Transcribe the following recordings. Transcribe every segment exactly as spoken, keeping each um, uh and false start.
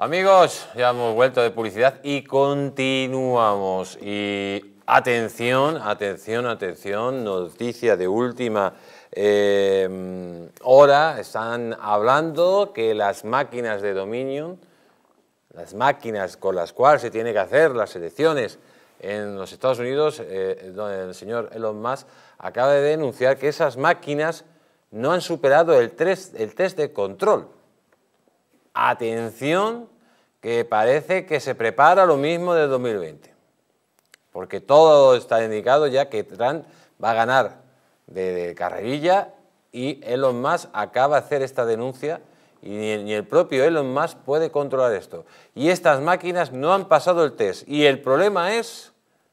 Amigos, ya hemos vuelto de publicidad y continuamos. Y atención, atención, atención, noticia de última eh, hora. Están hablando que las máquinas de Dominion, las máquinas con las cuales se tiene que hacer las elecciones en los Estados Unidos, eh, donde el señor Elon Musk acaba de denunciar que esas máquinas no han superado el test, el test de control. Atención, que parece que se prepara lo mismo de dos mil veinte, porque todo está indicado ya que Trump va a ganar de, de carrerilla, y Elon Musk acaba de hacer esta denuncia y ni, ni el propio Elon Musk puede controlar esto. Y estas máquinas no han pasado el test, y el problema es,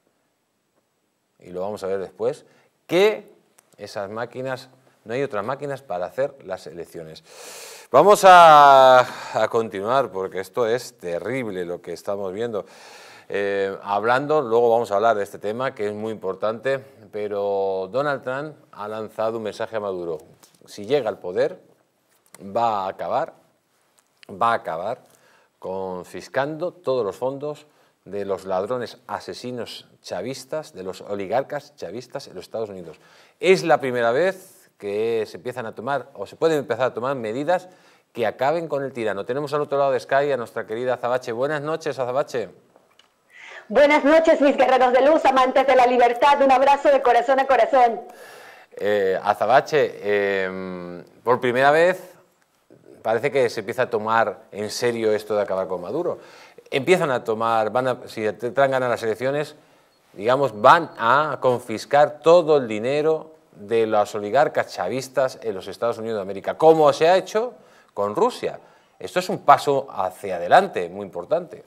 y lo vamos a ver después, que esas máquinas, no hay otras máquinas para hacer las elecciones. Vamos a, a continuar, porque esto es terrible lo que estamos viendo. Eh, hablando, luego vamos a hablar de este tema que es muy importante, pero Donald Trump ha lanzado un mensaje a Maduro. Si llega al poder, va a acabar, va a acabar confiscando todos los fondos de los ladrones asesinos chavistas, de los oligarcas chavistas en los Estados Unidos. Es la primera vez que se empiezan a tomar, o se pueden empezar a tomar medidas que acaben con el tirano. Tenemos al otro lado de Sky a nuestra querida Azabache. Buenas noches, Azabache. Buenas noches, mis guerreros de luz, amantes de la libertad. Un abrazo de corazón a corazón. Eh, Azabache, eh, por primera vez parece que se empieza a tomar en serio esto de acabar con Maduro. Empiezan a tomar, van a, si Trump gana las elecciones, digamos, van a confiscar todo el dinero de los oligarcas chavistas en los Estados Unidos de América, como se ha hecho con Rusia. Esto es un paso hacia adelante muy importante.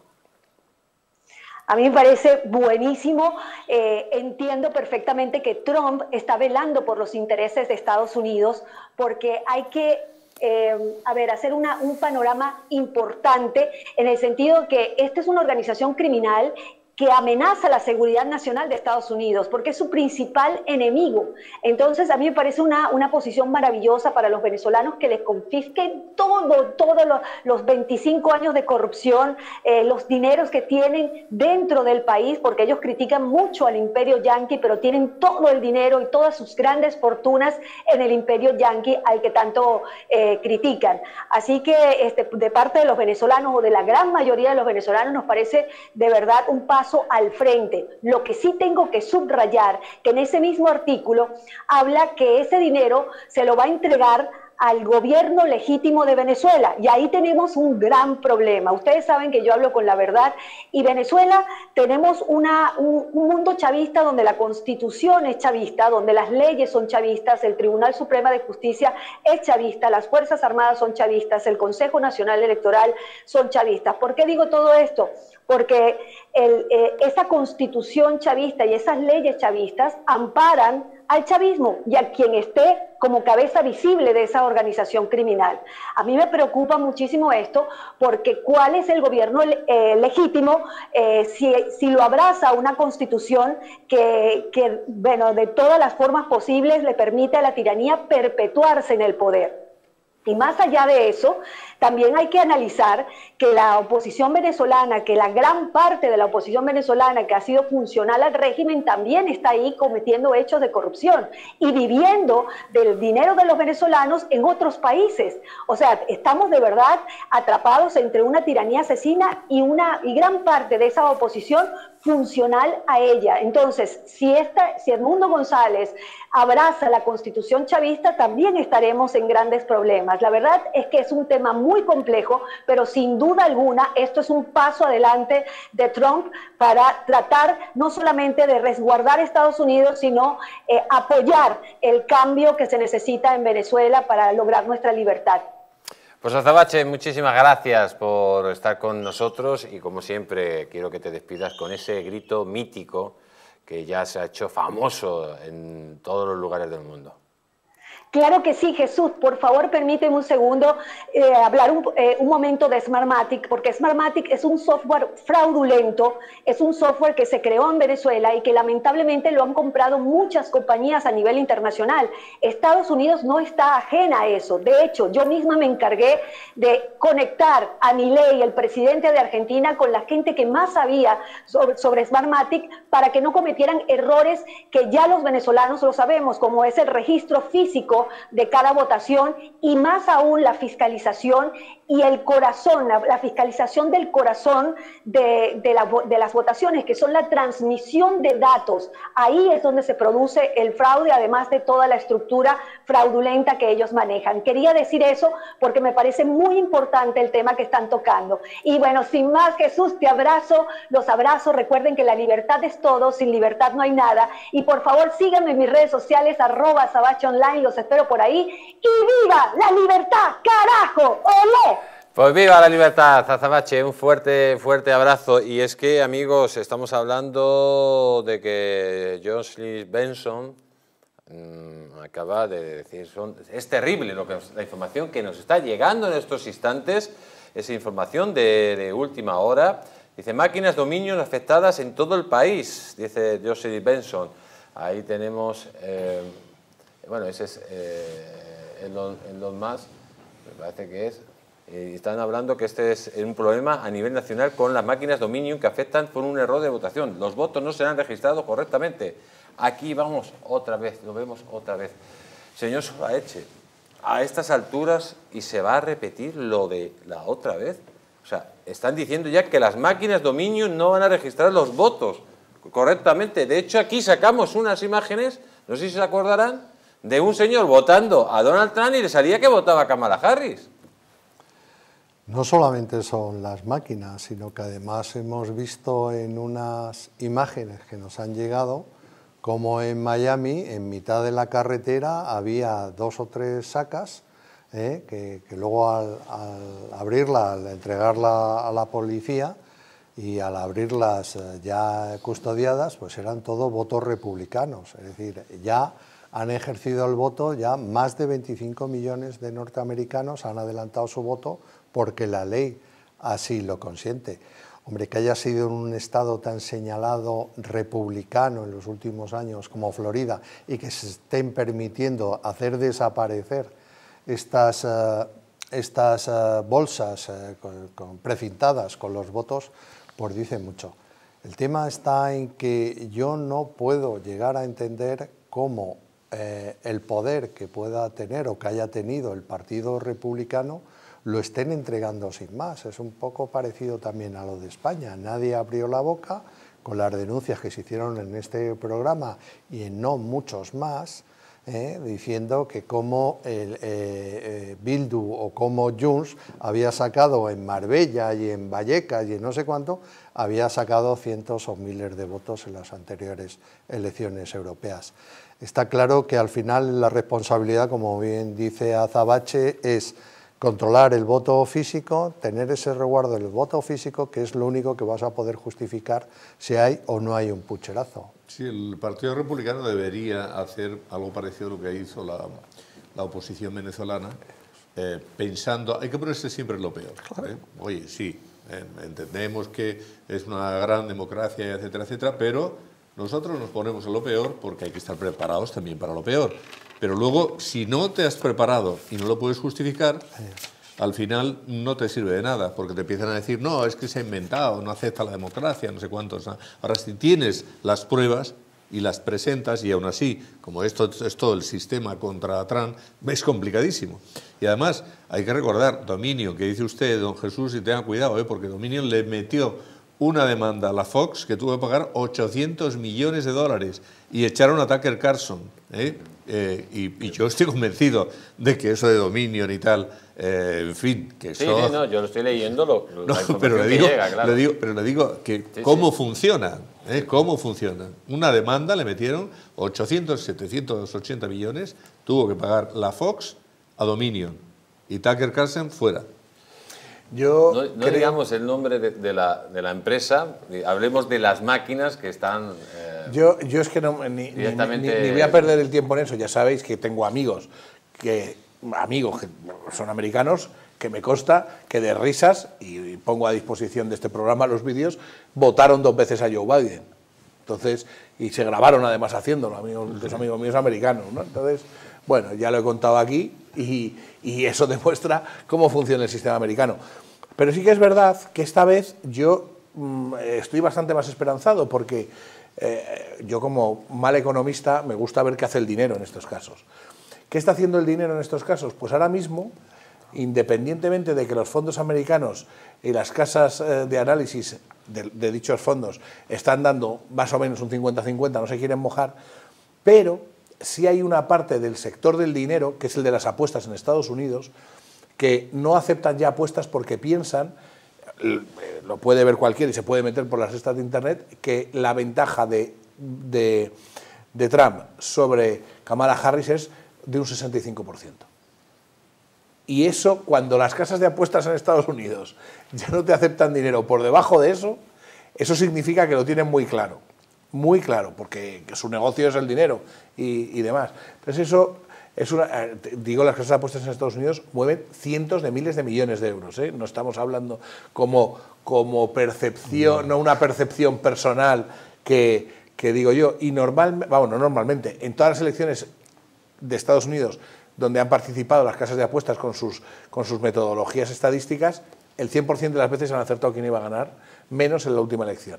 A mí me parece buenísimo. Eh, entiendo perfectamente que Trump está velando por los intereses de Estados Unidos, porque hay que Eh, a ver, hacer una, un panorama importante en el sentido que esta es una organización criminal que amenaza la seguridad nacional de Estados Unidos, porque es su principal enemigo. Entonces, a mí me parece una, una posición maravillosa para los venezolanos, que les confisquen todo, todos los, los veinticinco años de corrupción, eh, los dineros que tienen dentro del país, porque ellos critican mucho al imperio yanqui, pero tienen todo el dinero y todas sus grandes fortunas en el imperio yanqui al que tanto eh, critican. Así que este, de parte de los venezolanos, o de la gran mayoría de los venezolanos, nos parece de verdad un paso al frente. Lo que sí tengo que subrayar, que en ese mismo artículo habla que ese dinero se lo va a entregar al gobierno legítimo de Venezuela, y ahí tenemos un gran problema. Ustedes saben que yo hablo con la verdad, y Venezuela tenemos una, un, un mundo chavista donde la Constitución es chavista, donde las leyes son chavistas, el Tribunal Supremo de Justicia es chavista, las Fuerzas Armadas son chavistas, el Consejo Nacional Electoral son chavistas. ¿Por qué digo todo esto? Porque el, eh, esa Constitución chavista y esas leyes chavistas amparan al chavismo y a quien esté como cabeza visible de esa organización criminal. A mí me preocupa muchísimo esto, porque ¿cuál es el gobierno eh, legítimo eh, si, si lo abraza una constitución que, que, bueno, de todas las formas posibles le permite a la tiranía perpetuarse en el poder? Y más allá de eso, también hay que analizar que la oposición venezolana, que la gran parte de la oposición venezolana que ha sido funcional al régimen, también está ahí cometiendo hechos de corrupción y viviendo del dinero de los venezolanos en otros países. O sea, estamos de verdad atrapados entre una tiranía asesina y, una, y gran parte de esa oposición funcional a ella. Entonces, si, esta, si Edmundo González abraza la Constitución chavista, también estaremos en grandes problemas. La verdad es que es un tema muy complejo, pero sin duda alguna esto es un paso adelante de Trump para tratar no solamente de resguardar Estados Unidos, sino eh, apoyar el cambio que se necesita en Venezuela para lograr nuestra libertad. Pues Azabache, muchísimas gracias por estar con nosotros, y como siempre quiero que te despidas con ese grito mítico que ya se ha hecho famoso en todos los lugares del mundo. Claro que sí, Jesús. Por favor, permíteme un segundo eh, hablar un, eh, un momento de Smartmatic, porque Smartmatic es un software fraudulento, es un software que se creó en Venezuela y que lamentablemente lo han comprado muchas compañías a nivel internacional. Estados Unidos no está ajena a eso. De hecho, yo misma me encargué de conectar a Milei, el presidente de Argentina, con la gente que más sabía sobre, sobre Smartmatic para que no cometieran errores que ya los venezolanos lo sabemos, como es el registro físico de cada votación y más aún la fiscalización y el corazón, la, la fiscalización del corazón de, de, la, de las votaciones, que son la transmisión de datos. Ahí es donde se produce el fraude, además de toda la estructura fraudulenta que ellos manejan. Quería decir eso porque me parece muy importante el tema que están tocando. Y bueno, sin más, Jesús, te abrazo, los abrazo. Recuerden que la libertad es todo, sin libertad no hay nada. Y por favor, síganme en mis redes sociales, arroba Azabache Online, los espero por ahí. ¡Y viva la libertad, carajo! ¡Olé! Pues viva la libertad, Azabache, un fuerte, fuerte abrazo. Y es que, amigos, estamos hablando de que Jocelyn Benson mmm, acaba de decir, son, es terrible lo que, la información que nos está llegando en estos instantes, esa información de, de última hora. Dice, máquinas Dominion afectadas en todo el país, dice Jocelyn Benson. Ahí tenemos, eh, bueno, ese es eh, Elon, Elon Musk, me parece que es. Eh, están hablando que este es un problema a nivel nacional con las máquinas Dominion que afectan por un error de votación. Los votos no serán registrados correctamente. Aquí vamos otra vez, lo vemos otra vez. Señor Solaeche, a estas alturas, y se va a repetir lo de la otra vez. O sea, están diciendo ya que las máquinas Dominion no van a registrar los votos correctamente. De hecho, aquí sacamos unas imágenes, no sé si se acordarán, de un señor votando a Donald Trump y le salía que votaba a Kamala Harris. No solamente son las máquinas, sino que además hemos visto en unas imágenes que nos han llegado como en Miami, en mitad de la carretera, había dos o tres sacas eh, que, que luego al, al abrirla, al entregarla a la policía y al abrirlas eh, ya custodiadas, pues eran todos votos republicanos. Es decir, ya han ejercido el voto, ya más de veinticinco millones de norteamericanos han adelantado su voto porque la ley así lo consiente. Hombre, que haya sido en un estado tan señalado republicano en los últimos años como Florida y que se estén permitiendo hacer desaparecer estas, uh, estas uh, bolsas uh, con, con, precintadas con los votos, pues dice mucho. El tema está en que yo no puedo llegar a entender cómo eh, el poder que pueda tener o que haya tenido el Partido Republicano lo estén entregando sin más. Es un poco parecido también a lo de España. Nadie abrió la boca con las denuncias que se hicieron en este programa y en no muchos más, eh, diciendo que como el eh, eh, Bildu o como Junts había sacado en Marbella y en Vallecas y en no sé cuánto, había sacado cientos o miles de votos en las anteriores elecciones europeas. Está claro que al final la responsabilidad, como bien dice Azabache, es controlar el voto físico, tener ese resguardo del voto físico, que es lo único que vas a poder justificar si hay o no hay un pucherazo. Sí, el Partido Republicano debería hacer algo parecido a lo que hizo la, la oposición venezolana, eh, pensando, hay que ponerse siempre lo peor. ¿eh? Oye, sí, eh, entendemos que es una gran democracia, etcétera, etcétera, pero nosotros nos ponemos en lo peor porque hay que estar preparados también para lo peor. Pero luego, si no te has preparado y no lo puedes justificar, al final no te sirve de nada, porque te empiezan a decir, no, es que se ha inventado, no acepta la democracia, no sé cuántos. ¿no? Ahora, si tienes las pruebas y las presentas, y aún así, como esto es todo el sistema contra Trump, es complicadísimo. Y además, hay que recordar, Dominion, que dice usted, don Jesús, y tenga cuidado, ¿eh? porque Dominion le metió una demanda a la Fox que tuvo que pagar ochocientos millones de dólares y echaron a Tucker Carlson. ¿eh? Eh, y, y yo estoy convencido de que eso de Dominion y tal, eh, en fin, que eso... Sí, sí, no, yo lo estoy leyendo, lo, lo, no, la pero le digo, llega, claro. le digo, pero le digo que sí, cómo sí. funciona, ¿eh? cómo funciona. Una demanda le metieron ochocientos, setecientos ochenta millones, tuvo que pagar la Fox a Dominion y Tucker Carlson fuera. Yo no, no creo... digamos el nombre de, de, la, de la empresa, hablemos de las máquinas que están... Eh, yo, yo es que no, ni, directamente... ni, ni, ni voy a perder el tiempo en eso, ya sabéis que tengo amigos que amigos que son americanos, que me consta que de risas, y pongo a disposición de este programa los vídeos, votaron dos veces a Joe Biden. Entonces, y se grabaron además haciéndolo, amigos, los amigos míos americanos, ¿no? Entonces, bueno, ya lo he contado aquí y, y eso demuestra cómo funciona el sistema americano. Pero sí que es verdad que esta vez yo mmm, estoy bastante más esperanzado porque eh, yo como mal economista me gusta ver qué hace el dinero en estos casos. ¿Qué está haciendo el dinero en estos casos? Pues ahora mismo, independientemente de que los fondos americanos y las casas eh, de análisis de, de dichos fondos están dando más o menos un cincuenta cincuenta, no se quieren mojar, pero sí hay una parte del sector del dinero, que es el de las apuestas en Estados Unidos, que no aceptan ya apuestas porque piensan, lo puede ver cualquiera y se puede meter por las listas de internet, que la ventaja de, de, de Trump sobre Kamala Harris es de un sesenta y cinco por ciento. Y eso, cuando las casas de apuestas en Estados Unidos ya no te aceptan dinero por debajo de eso, eso significa que lo tienen muy claro, muy claro, porque su negocio es el dinero y, y demás. Entonces eso, es una, digo, las casas de apuestas en Estados Unidos mueven cientos de miles de millones de euros, ¿eh? No estamos hablando como, como percepción, no una percepción personal que, que digo yo, y normalmente, vamos, no normalmente, en todas las elecciones de Estados Unidos donde han participado las casas de apuestas con sus, con sus metodologías estadísticas, el cien por ciento de las veces han acertado quién iba a ganar, menos en la última elección.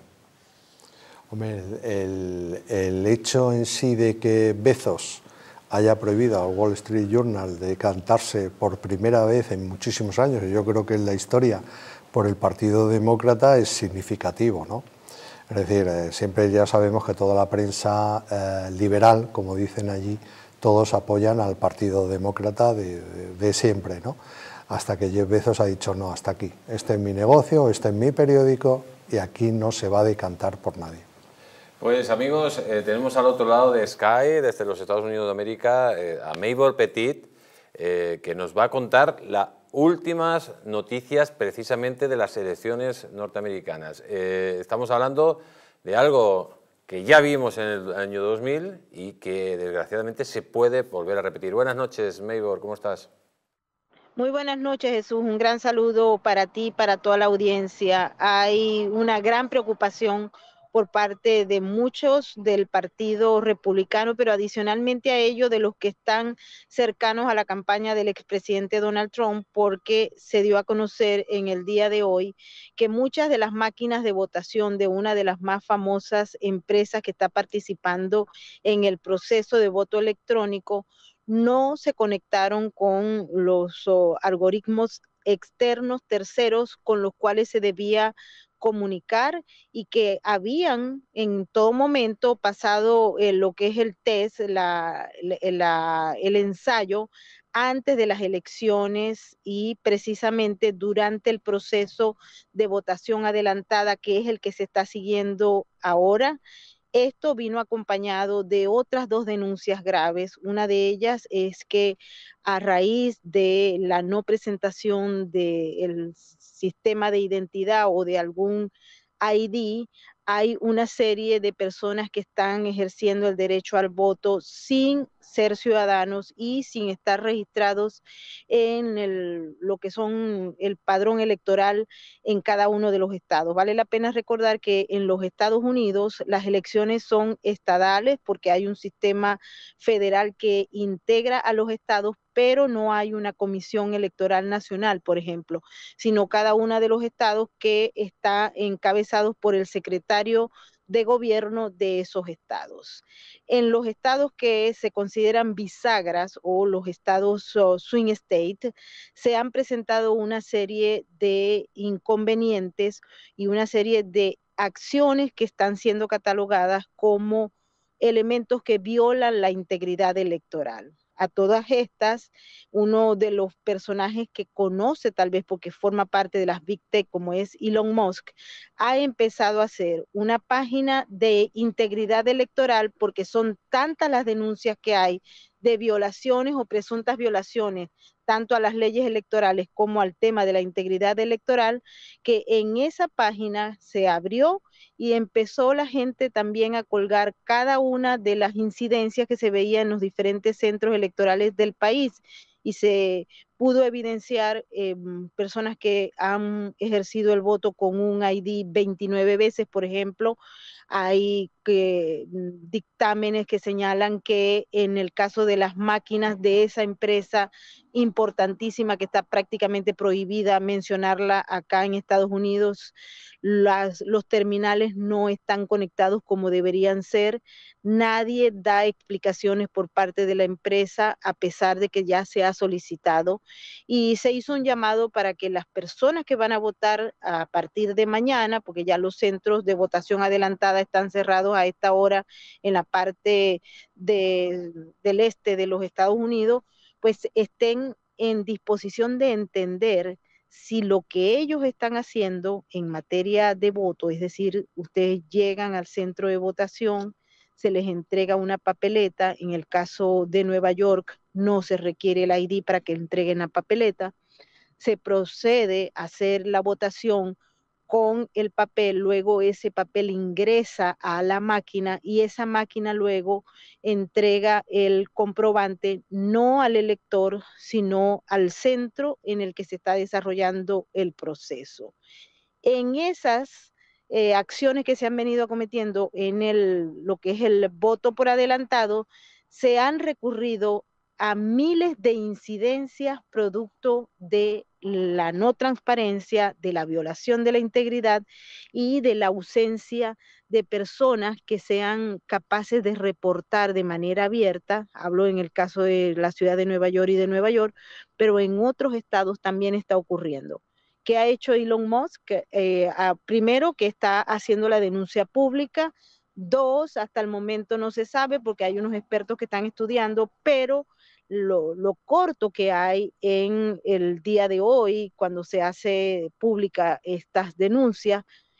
Hombre, el, el hecho en sí de que Bezos haya prohibido al Wall Street Journal de cantarse por primera vez en muchísimos años, y yo creo que en la historia, por el Partido Demócrata, es significativo, ¿no? Es decir, eh, siempre ya sabemos que toda la prensa eh, liberal, como dicen allí, todos apoyan al Partido Demócrata de, de, de siempre, ¿no? Hasta que Jeff Bezos ha dicho, no, hasta aquí, este es mi negocio, este es mi periódico y aquí no se va a decantar por nadie. Pues amigos, eh, tenemos al otro lado de Sky, desde los Estados Unidos de América, eh, a Mabel Petit, eh, que nos va a contar las últimas noticias precisamente de las elecciones norteamericanas. Eh, estamos hablando de algo que ya vimos en el año dos mil y que desgraciadamente se puede volver a repetir. Buenas noches, Mabel, ¿cómo estás? Muy buenas noches, Jesús. Un gran saludo para ti, para toda la audiencia. Hay una gran preocupación por parte de muchos del Partido Republicano, pero adicionalmente a ello de los que están cercanos a la campaña del expresidente Donald Trump, porque se dio a conocer en el día de hoy que muchas de las máquinas de votación de una de las más famosas empresas que está participando en el proceso de voto electrónico no se conectaron con los oh, algoritmos externos terceros con los cuales se debía comunicar y que habían en todo momento pasado eh, lo que es el test, la, la, el ensayo antes de las elecciones y precisamente durante el proceso de votación adelantada, que es el que se está siguiendo ahora. Esto vino acompañado de otras dos denuncias graves. Una de ellas es que a raíz de la no presentación del sistema de identidad o de algún I D, hay una serie de personas que están ejerciendo el derecho al voto sin ser ciudadanos y sin estar registrados en el, lo que son el padrón electoral en cada uno de los estados. Vale la pena recordar que en los Estados Unidos las elecciones son estadales porque hay un sistema federal que integra a los estados, pero no hay una comisión electoral nacional, por ejemplo, sino cada uno de los estados que está encabezados por el secretario de gobierno de esos estados. En los estados que se consideran bisagras o los estados uh, swing state, se han presentado una serie de inconvenientes y una serie de acciones que están siendo catalogadas como elementos que violan la integridad electoral. A todas estas, uno de los personajes que conoce tal vez porque forma parte de las Big Tech como es Elon Musk, ha empezado a hacer una página de integridad electoral porque son tantas las denuncias que hay de violaciones o presuntas violaciones tanto a las leyes electorales como al tema de la integridad electoral, que en esa página se abrió y empezó la gente también a colgar cada una de las incidencias que se veían en los diferentes centros electorales del país y se pudo evidenciar eh, personas que han ejercido el voto con un I D veintinueve veces, por ejemplo. Hay que, dictámenes que señalan que en el caso de las máquinas de esa empresa importantísima que está prácticamente prohibida mencionarla acá en Estados Unidos, las, los terminales no están conectados como deberían ser. Nadie da explicaciones por parte de la empresa a pesar de que ya se ha solicitado, y se hizo un llamado para que las personas que van a votar a partir de mañana, porque ya los centros de votación adelantada están cerrados a esta hora en la parte de, del este de los Estados Unidos, pues estén en disposición de entender si lo que ellos están haciendo en materia de voto, es decir, ustedes llegan al centro de votación, se les entrega una papeleta. En el caso de Nueva York no se requiere el I D para que entreguen la papeleta, se procede a hacer la votación con el papel, luego ese papel ingresa a la máquina y esa máquina luego entrega el comprobante no al elector, sino al centro en el que se está desarrollando el proceso. En esas eh, acciones que se han venido cometiendo en el, lo que es el voto por adelantado, se han recurrido a miles de incidencias producto de la no transparencia, de la violación de la integridad y de la ausencia de personas que sean capaces de reportar de manera abierta. Hablo en el caso de la ciudad de Nueva York y de Nueva York, pero en otros estados también está ocurriendo. ¿Qué ha hecho Elon Musk? Eh, a, primero, que está haciendo la denuncia pública. Dos, hasta el momento no se sabe porque hay unos expertos que están estudiando, pero lo, lo corto que hay en el día de hoy, cuando se hace pública estas denuncias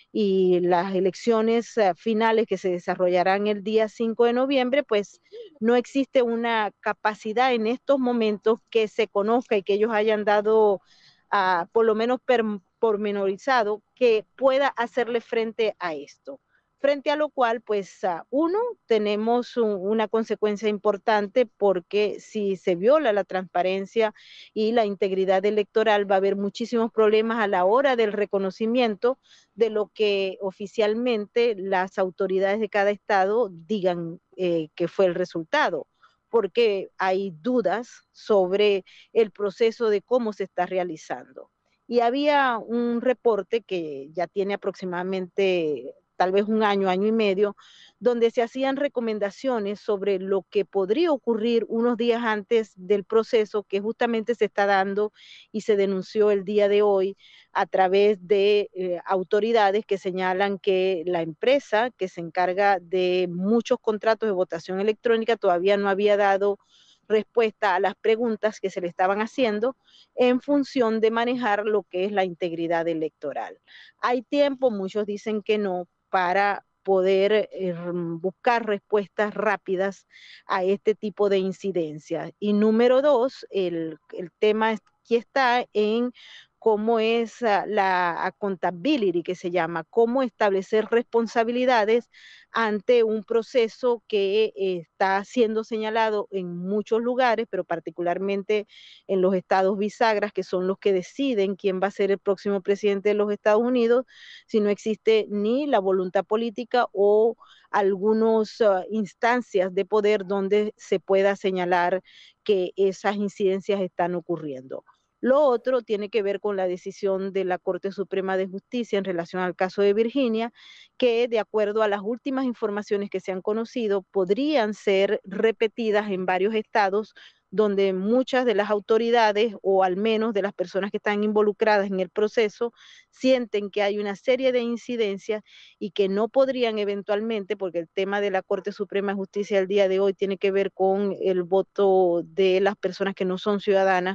y las elecciones uh, finales que se desarrollarán el día cinco de noviembre, pues no existe una capacidad en estos momentos que se conozca y que ellos hayan dado Uh, por lo menos per, pormenorizado, que pueda hacerle frente a esto. Frente a lo cual, pues, uh, uno, tenemos un, una consecuencia importante porque si se viola la transparencia y la integridad electoral, va a haber muchísimos problemas a la hora del reconocimiento de lo que oficialmente las autoridades de cada estado digan eh, que fue el resultado, porque hay dudas sobre el proceso de cómo se está realizando. Y había un reporte que ya tiene aproximadamente tal vez un año, año y medio, donde se hacían recomendaciones sobre lo que podría ocurrir unos días antes del proceso que justamente se está dando y se denunció el día de hoy a través de eh, autoridades que señalan que la empresa que se encarga de muchos contratos de votación electrónica todavía no había dado respuesta a las preguntas que se le estaban haciendo en función de manejar lo que es la integridad electoral. Hay tiempo, muchos dicen que no, para poder eh, buscar respuestas rápidas a este tipo de incidencias. Y número dos, el, el tema aquí está en cómo es uh, la accountability, que se llama, cómo establecer responsabilidades ante un proceso que eh, está siendo señalado en muchos lugares, pero particularmente en los estados bisagras, que son los que deciden quién va a ser el próximo presidente de los Estados Unidos, si no existe ni la voluntad política o algunas uh, instancias de poder donde se pueda señalar que esas incidencias están ocurriendo. Lo otro tiene que ver con la decisión de la Corte Suprema de Justicia en relación al caso de Virginia, que de acuerdo a las últimas informaciones que se han conocido, podrían ser repetidas en varios estados donde muchas de las autoridades o al menos de las personas que están involucradas en el proceso sienten que hay una serie de incidencias y que no podrían eventualmente, porque el tema de la Corte Suprema de Justicia el día de hoy tiene que ver con el voto de las personas que no son ciudadanas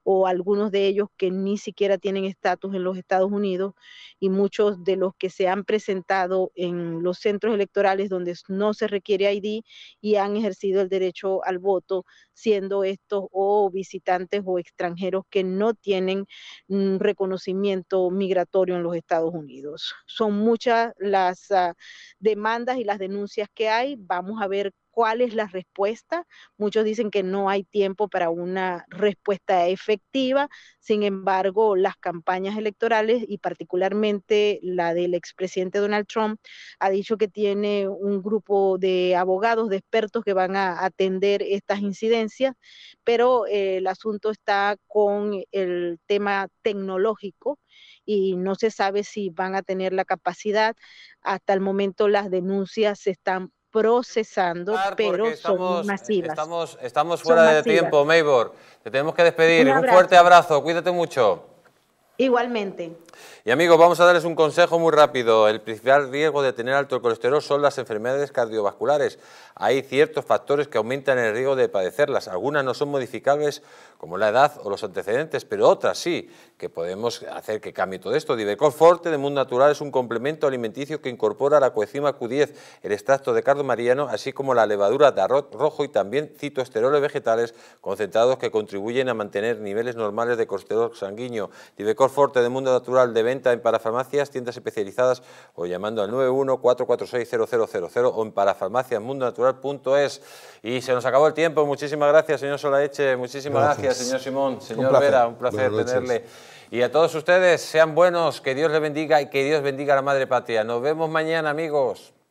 o algunos de ellos que ni siquiera tienen estatus en los Estados Unidos, y muchos de los que se han presentado en los centros electorales donde no se requiere I D y han ejercido el derecho al voto, siendo estos o visitantes o extranjeros que no tienen un reconocimiento migratorio en los Estados Unidos. Son muchas las uh, demandas y las denuncias que hay. Vamos a ver cuál es la respuesta. Muchos dicen que no hay tiempo para una respuesta efectiva. Sin embargo, las campañas electorales y particularmente la del expresidente Donald Trump ha dicho que tiene un grupo de abogados, de expertos que van a atender estas incidencias, pero eh, el asunto está con el tema tecnológico y no se sabe si van a tener la capacidad. Hasta el momento las denuncias se están procesando, pero estamos, son masivas. Estamos, estamos fuera de masivas. tiempo, Maybor. Te tenemos que despedir. Un, un fuerte abrazo. Cuídate mucho. Igualmente. Y amigos, vamos a darles un consejo muy rápido. El principal riesgo de tener alto colesterol son las enfermedades cardiovasculares. Hay ciertos factores que aumentan el riesgo de padecerlas. Algunas no son modificables, como la edad o los antecedentes, pero otras sí, que podemos hacer que cambie todo esto. Divecol Forte de Mundo Natural es un complemento alimenticio que incorpora la coenzima Q diez, el extracto de cardo mariano, así como la levadura de arroz rojo y también citoesteroles vegetales concentrados que contribuyen a mantener niveles normales de colesterol sanguíneo. Divecol Forte de Mundo Natural, de venta en parafarmacias, tiendas especializadas o llamando al nueve uno, cuatro cuatro seis, cero cero cero cero o en parafarmacias mundo natural punto es. Y se nos acabó el tiempo. Muchísimas gracias, señor Solaeche. Muchísimas gracias, gracias señor Simón. Señor un Vera, un placer tenerle. Y a todos ustedes, sean buenos, que Dios les bendiga y que Dios bendiga a la Madre Patria. Nos vemos mañana, amigos.